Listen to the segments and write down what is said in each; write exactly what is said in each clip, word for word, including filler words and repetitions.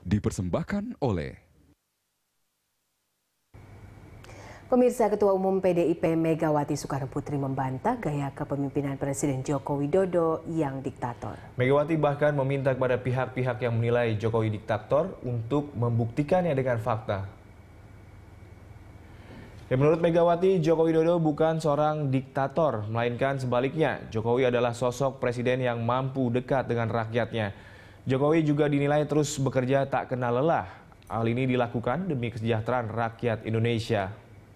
dipersembahkan oleh Pemirsa, Ketua Umum P D I P Megawati Soekarnoputri membantah gaya kepemimpinan Presiden Joko Widodo yang diktator. Megawati bahkan meminta kepada pihak-pihak yang menilai Jokowi diktator untuk membuktikannya dengan fakta. Ya, menurut Megawati, Joko Widodo bukan seorang diktator, melainkan sebaliknya. Jokowi adalah sosok presiden yang mampu dekat dengan rakyatnya. Jokowi juga dinilai terus bekerja tak kenal lelah. Hal ini dilakukan demi kesejahteraan rakyat Indonesia.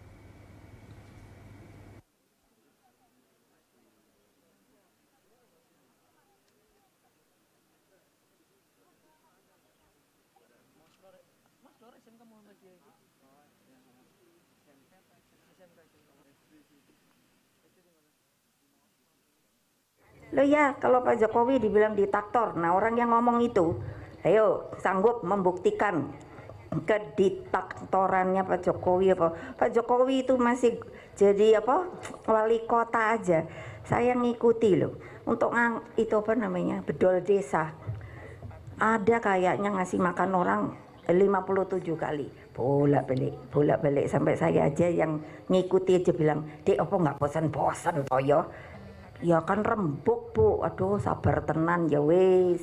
Loh ya, kalau Pak Jokowi dibilang diktator, nah orang yang ngomong itu, ayo sanggup membuktikan kediktatorannya Pak Jokowi apa? Pak Jokowi itu masih jadi apa? Wali kota aja. Saya ngikuti loh. Untuk ngang, itu apa namanya? Bedol desa. Ada kayaknya ngasih makan orang lima puluh tujuh kali. Bolak-balik, bolak-balik sampai saya aja yang ngikuti aja bilang, "Dek, apa nggak bosan-bosan toyo?" Ya kan rembuk bu, aduh sabar tenan ya wis.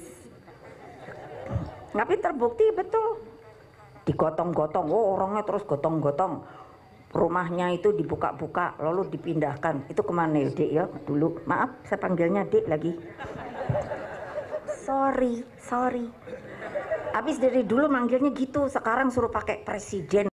Tapi terbukti betul. Digotong-gotong, oh orangnya terus gotong-gotong. Rumahnya itu dibuka-buka, lalu dipindahkan. Itu kemana ya dek ya dulu? Maaf, saya panggilnya dek lagi. Sorry, sorry. Habis dari dulu manggilnya gitu, sekarang suruh pakai presiden.